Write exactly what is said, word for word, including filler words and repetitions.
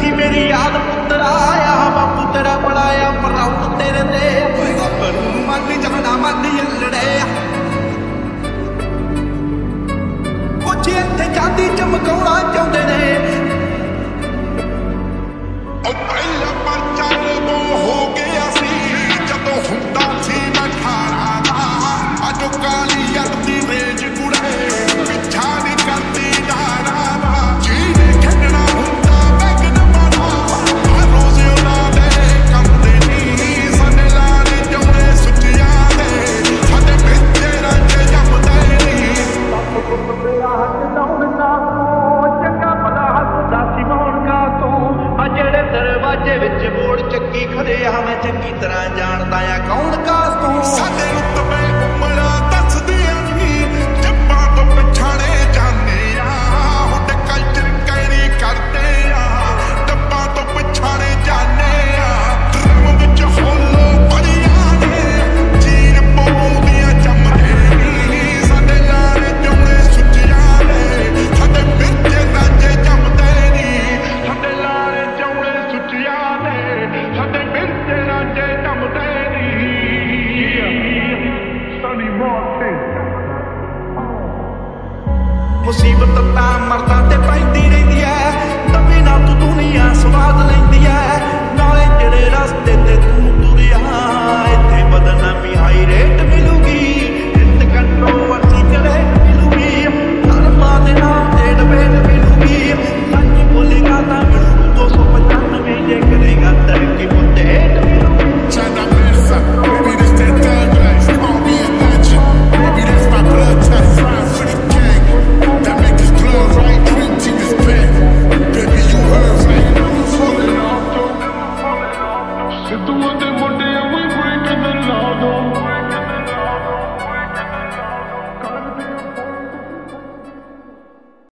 रखी मेरी याद पुत्र आया बापू तेरा बड़ाया प्राउड तेरे ते मन जाना मन यलड़े कुछ इत्थे चांदी चमकाउणा चाहुंदे ने पहला परचा वो हो गया सी जदों हुंदा सी मैं ठाणा दा अजो काली अगदी रेज कुड़े पिछा नहीं करती डारा दा जीने खेडना हुंदा बैगन बड़ा हर रोज उन्हां दे कम दे नी साडे लाने जौने सुचिया दे साडे बिच्चे रांझे जमदे नी सप पुत तेरा हक लाउणा तो चंगा भला हसदा सी मौनका तो ਜਿਹੜੇ ਦਰਵਾਜ਼ੇ ਵਿੱਚ ਬੋੜ ਚੱਕੀ ਖੜੇ ਆ ਮੈਂ ਚੰਗੀ ਤਰ੍ਹਾਂ ਜਾਣਦਾ ਆ ਕੌਣ ਕਾਸ ਤੋਂ ਸਾਡੇ ਰੁਤਬੇ ਉਮਰਾਂ ਦੱਸਦੀਆਂ ਨਹੀਂ ਜੱਬਾਂ ਤੋਂ ਪਛਾਣੇ ਜਾਂਦੇ ਆ ਹੁੱਡ ਕਲਚਰ ਕੈਰੀ ਕਰਦੇ ਆ ਡੱਬਾਂ ਤੋਂ ਪਛਾਣੇ ਜਾਂਦੇ ਆ ਡਰਮ ਵਿੱਚ ਹੋਲੋ ਬੜੀਆਂ ਨੇ ਚੀਰ ਪੌਂਦੀਆਂ ਜੰਮਦੇ ਨਹੀਂ ਸਾਡੇ ਲਾਰੇ ਜੌਣੇ ਸੁੱਚੀਆਂ ਨੇ ਸਾਡੇ ਬਿਰਜੇ ਰਾਂਝੇ ਜੰਮਦੇ ਨਹੀਂ ਸਾਡੇ ਲਾਰੇ मुसीबत तां मरदा ते पैंदी रहिंदी ऐ दबे ना तू दुनिया स्वाद लैंदी ऐ नाले जेड़े रस्ते ते तू तुरिया इत्थे बदनामी हाई रेट